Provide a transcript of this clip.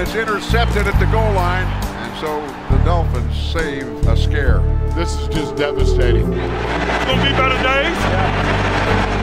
is intercepted at the goal line, and so the Dolphins save a scare. This is just devastating. It's going to be better days. Yeah.